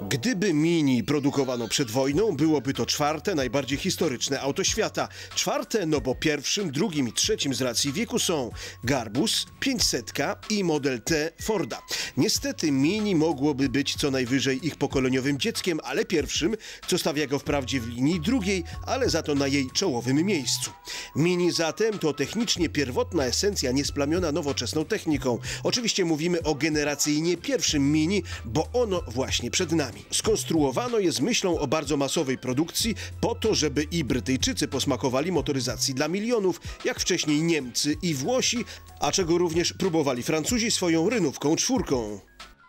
Gdyby Mini produkowano przed wojną, byłoby to czwarte najbardziej historyczne auto świata. Czwarte, no bo pierwszym, drugim i trzecim z racji wieku są Garbus, 500 i Model T Forda. Niestety Mini mogłoby być co najwyżej ich pokoleniowym dzieckiem, ale pierwszym, co stawia go wprawdzie w linii drugiej, ale za to na jej czołowym miejscu. Mini zatem to technicznie pierwotna esencja niesplamiona nowoczesną techniką. Oczywiście mówimy o generacyjnie pierwszym Mini, bo ono właśnie przed nami. Skonstruowano je z myślą o bardzo masowej produkcji po to, żeby i Brytyjczycy posmakowali motoryzacji dla milionów, jak wcześniej Niemcy i Włosi, a czego również próbowali Francuzi swoją rynówką czwórką.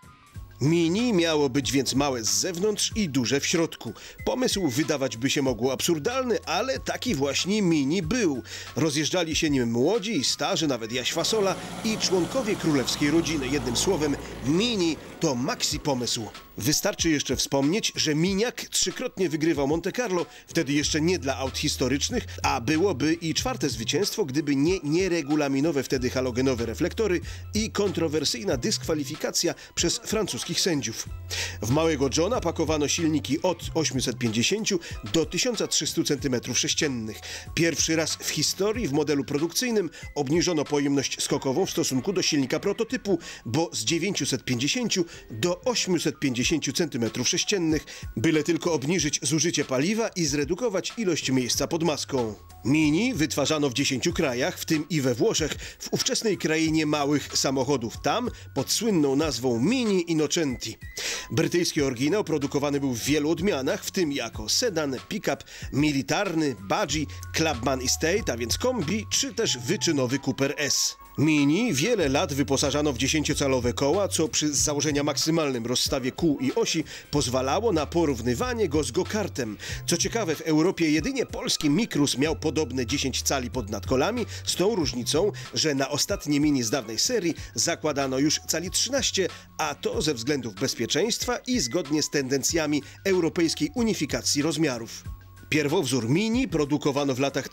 Mini miało być więc małe z zewnątrz i duże w środku. Pomysł wydawać by się mogło absurdalny, ale taki właśnie Mini był. Rozjeżdżali się nim młodzi i starzy, nawet Jaś Fasola i członkowie królewskiej rodziny. Jednym słowem, Mini to maxi pomysł. Wystarczy jeszcze wspomnieć, że Miniak trzykrotnie wygrywał Monte Carlo, wtedy jeszcze nie dla aut historycznych, a byłoby i czwarte zwycięstwo, gdyby nie nieregulaminowe wtedy halogenowe reflektory i kontrowersyjna dyskwalifikacja przez francuskich sędziów. W małego Johna pakowano silniki od 850 do 1300 cm3. Pierwszy raz w historii w modelu produkcyjnym obniżono pojemność skokową w stosunku do silnika prototypu, bo z 950 do 850 cm3, byle tylko obniżyć zużycie paliwa i zredukować ilość miejsca pod maską. Mini wytwarzano w 10 krajach, w tym i we Włoszech, w ówczesnej krainie małych samochodów. Tam pod słynną nazwą Mini Innocenti. Brytyjski oryginał produkowany był w wielu odmianach, w tym jako sedan, pick-up, militarny, budgie, clubman estate, a więc kombi, czy też wyczynowy Cooper S. Mini wiele lat wyposażano w 10-calowe koła, co przy z założenia maksymalnym rozstawie kół i osi pozwalało na porównywanie go z go-kartem. Co ciekawe, w Europie jedynie polski Micrus miał podobne 10 cali pod nadkolami, z tą różnicą, że na ostatnie Mini z dawnej serii zakładano już cali 13, a to ze względów bezpieczeństwa i zgodnie z tendencjami europejskiej unifikacji rozmiarów. Pierwowzór Mini produkowano w latach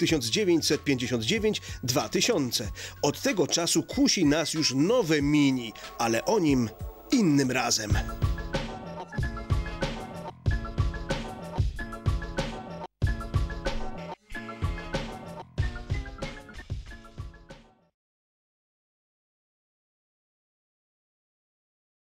1959-2000. Od tego czasu kusi nas już nowe Mini, ale o nim innym razem.